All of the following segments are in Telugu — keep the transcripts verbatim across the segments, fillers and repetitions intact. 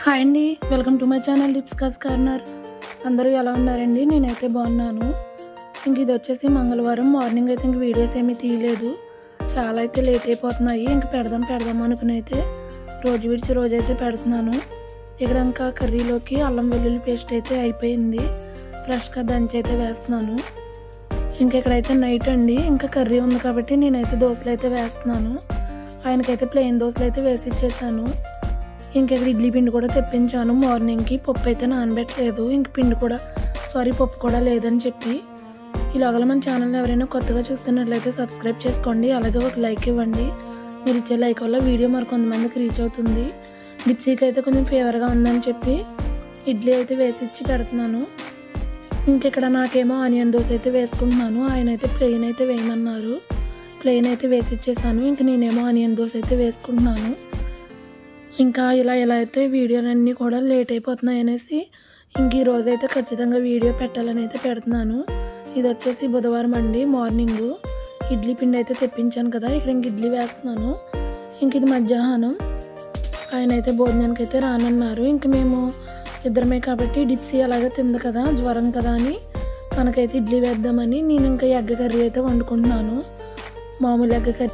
హాయ్ అండి, welcome to my channel discuss corner. అందరూ ఎలా ఉన్నారండి? నేనైతే బాగున్నాను. ఇంక ఇది వచ్చేసి మంగళవారం మార్నింగ్ అయితే ఇంక వీడియోస్ ఏమీ తీయలేదు, చాలా అయితే లేట్ అయిపోతున్నాయి. ఇంక పెడదాం పెడదాం అనుకుని అయితే రోజు విడిచి రోజు అయితే పెడుతున్నాను. ఇక్కడ ఇంకా కర్రీలోకి అల్లం వెల్లుల్లి పేస్ట్ అయితే అయిపోయింది, ఫ్రెష్గా దంచి అయితే వేస్తున్నాను. ఇంక ఇక్కడైతే నైట్ అండి, ఇంకా కర్రీ ఉంది కాబట్టి నేనైతే దోశలు అయితే వేస్తున్నాను. ఆయనకైతే ప్లెయిన్ దోశలు అయితే వేసి ఇచ్చేసాను. ఇంక ఇక్కడ ఇడ్లీ పిండి కూడా తెప్పించాను. మార్నింగ్కి పప్పు అయితే నానబెట్టలేదు, ఇంక పిండి కూడా సారీ పప్పు కూడా లేదని చెప్పి. ఇలాగ మన ఛానల్ ఎవరైనా కొత్తగా చూస్తున్నట్లయితే సబ్స్క్రైబ్ చేసుకోండి, అలాగే ఒక లైక్ ఇవ్వండి. మీరు ఇచ్చే లైక్ వల్ల వీడియో మరి కొంతమందికి రీచ్ అవుతుంది. డిప్సీకి అయితే కొంచెం ఫేవర్గా ఉందని చెప్పి ఇడ్లీ అయితే వేసి ఇచ్చి పెడుతున్నాను. ఇంకెక్కడ నాకేమో ఆనియన్ దోశ అయితే వేసుకుంటున్నాను. ఆయన అయితే ప్లెయిన్ అయితే వేయమన్నారు, ప్లెయిన్ అయితే వేసి ఇచ్చేసాను. ఇంక నేనేమో ఆనియన్ దోశ అయితే వేసుకుంటున్నాను. ఇంకా ఇలా ఇలా అయితే వీడియోలన్నీ కూడా లేట్ అయిపోతున్నాయి అనేసి ఇంక ఈరోజు అయితే ఖచ్చితంగా వీడియో పెట్టాలని అయితే పెడుతున్నాను. ఇది వచ్చేసి బుధవారం అండి. మార్నింగ్ ఇడ్లీ పిండి అయితే తెప్పించాను కదా, ఇక్కడ ఇంక ఇడ్లీ వేస్తున్నాను. ఇంక ఇది మధ్యాహ్నం, ఆయన అయితే భోజనానికి అయితే రానన్నారు. ఇంక మేము ఇద్దరమే కాబట్టి డిప్సీ అలాగే తింది కదా, జ్వరం కదా అని తనకైతే ఇడ్లీ వేద్దామని నేను ఇంకా ఎగ్గ కర్రీ అయితే వండుకుంటున్నాను. మామూలు ఎగ్గ కర్రీ.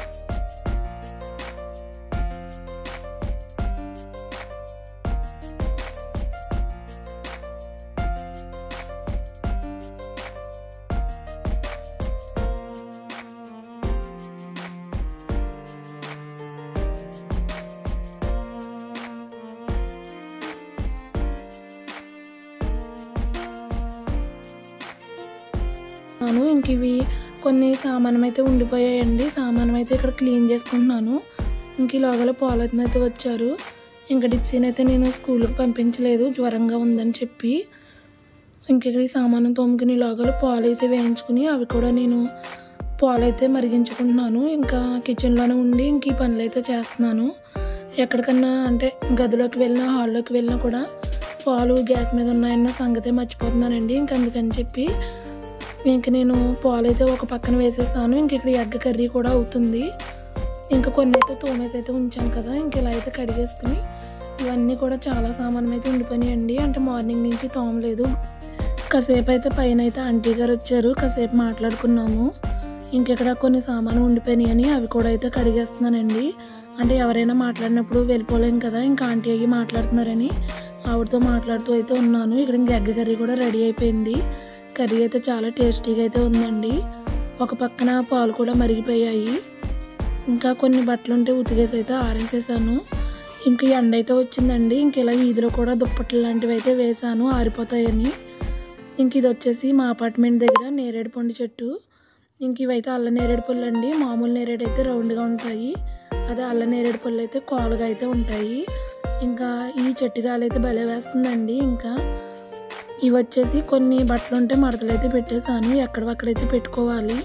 ఇంక ఇవి కొన్ని సామానం అయితే ఉండిపోయాయండి, సామానం అయితే ఇక్కడ క్లీన్ చేసుకుంటున్నాను. ఇంక ఈ లోగల పాలతను అయితే వచ్చారు. ఇంకా డిప్సీని అయితే నేను స్కూల్కి పంపించలేదు, జ్వరంగా ఉందని చెప్పి. ఇంక ఇక్కడ ఈ సామానం తోముకుని లోగల పాలు అయితే వేయించుకుని అవి కూడా నేను పాలు అయితే మరిగించుకుంటున్నాను. ఇంకా కిచెన్లోనే ఉండి ఇంక ఈ పనులు అయితే చేస్తున్నాను. ఎక్కడికన్నా అంటే గదిలోకి వెళ్ళినా హాల్లోకి వెళ్ళినా కూడా పాలు గ్యాస్ మీద ఉన్నాయన్న సంగతే మర్చిపోతున్నానండి. ఇంక అందుకని చెప్పి ఇంక నేను పాలు అయితే ఒక పక్కన వేసేసాను. ఇంక ఇక్కడ ఎగ్గ కర్రీ కూడా అవుతుంది. ఇంకా కొన్ని అయితే తోమేసి అయితే ఉంచాను కదా, ఇంక ఇలా అయితే కడిగేసుకుని ఇవన్నీ కూడా చాలా సామానం అయితే ఉండిపోయినాయండి. అంటే మార్నింగ్ నుంచి తోమలేదు. కాసేపు అయితే పైన అయితే ఆంటీ గారు వచ్చారు, కాసేపు మాట్లాడుకున్నాము. ఇంక ఇక్కడ కొన్ని సామాను ఉండిపోయినాయి అని అవి కూడా అయితే కడిగేస్తున్నానండి. అంటే ఎవరైనా మాట్లాడినప్పుడు వెళ్ళిపోలేం కదా, ఇంకా ఆంటీ అయ్యి మాట్లాడుతున్నారని ఆవిడతో మాట్లాడుతూ అయితే ఉన్నాను. ఇక్కడ ఇంక ఎగ్గ కర్రీ కూడా రెడీ అయిపోయింది. కర్రీ అయితే చాలా టేస్టీగా అయితే ఉందండి. ఒక పక్కన పాలు కూడా మరిగిపోయాయి. ఇంకా కొన్ని బట్టలు ఉంటే ఉతికేసి అయితే ఆరేసేసాను. ఇంక ఎండ అయితే వచ్చిందండి. ఇంక ఇలా ఈదులో కూడా దుప్పట్లు లాంటివి అయితే వేసాను ఆరిపోతాయని. ఇంక ఇది వచ్చేసి మా అపార్ట్మెంట్ దగ్గర నేరేడు పండు చెట్టు. ఇంక ఇవైతే అల్ల నేరేడు పళ్ళు అండి. మామూలు నేరేడు అయితే రౌండ్గా ఉంటాయి, అదే అల్ల నేరేడు పళ్ళు అయితే కోలుగా అయితే ఉంటాయి. ఇంకా ఈ చెట్టు గాలి అయితే భలే వేస్తుందండి. ఇంకా ఇవి వచ్చేసి కొన్ని బట్టలు ఉంటే మడతలు అయితే పెట్టేశాను, ఎక్కడవక్కడైతే పెట్టుకోవాలి.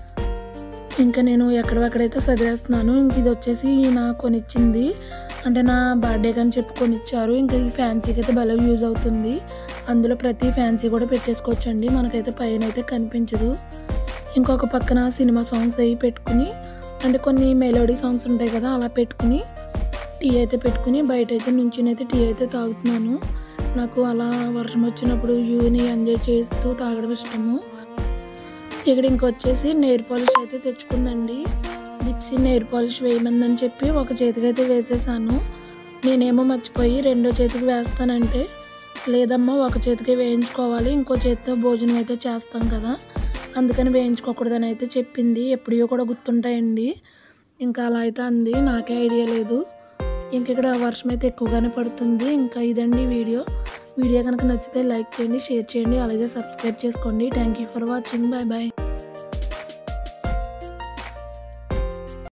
ఇంకా నేను ఎక్కడవక్కడైతే సదిరేస్తున్నాను. ఇంక ఇది వచ్చేసి నా కొనిచ్చింది, అంటే నా బర్త్డే అని చెప్పి కొనిచ్చారు. ఇంకా ఇది ఫ్యాన్సీకి అయితే భలే యూజ్ అవుతుంది. అందులో ప్రతి ఫ్యాన్సీ కూడా పెట్టేసుకోవచ్చండి, మనకైతే పైన అయితే కనిపించదు. ఇంకొక పక్కన సినిమా సాంగ్స్ అవి పెట్టుకుని, అంటే కొన్ని మెలోడీ సాంగ్స్ ఉంటాయి కదా, అలా పెట్టుకుని టీ అయితే పెట్టుకుని బయట అయితే నుంచుని అయితే టీ అయితే తాగుతున్నాను. నాకు అలా వర్షం వచ్చినప్పుడు వ్యూని ఎంజాయ్ చేస్తూ తాగడం ఇష్టము. ఇక్కడ ఇంకొచ్చేసి నెయిల్ పాలిష్ అయితే తెచ్చుకుందండి. డిప్సీ నెయిల్ పాలిష్ వేయమందని చెప్పి ఒక చేతికి అయితే వేసేసాను. నేనేమో మర్చిపోయి రెండో చేతికి వేస్తానంటే, లేదమ్మా ఒక చేతికి వేయించుకోవాలి, ఇంకో చేతితో భోజనం అయితే చేస్తాం కదా, అందుకని వేయించుకోకూడదని అయితే చెప్పింది. ఎప్పుడో కూడా గుర్తుంటాయండి. ఇంకా అలా అయితే అంది, నాకే ఐడియా లేదు. ఇంక ఇక్కడ వర్షం అయితే ఎక్కువగానే పడుతుంది. ఇంకా ఇదండి వీడియో. వీడియో కనుక నచ్చితే లైక్ చేయండి, షేర్ చేయండి, అలాగే సబ్స్క్రైబ్ చేసుకోండి. Thank you for watching. Bye bye.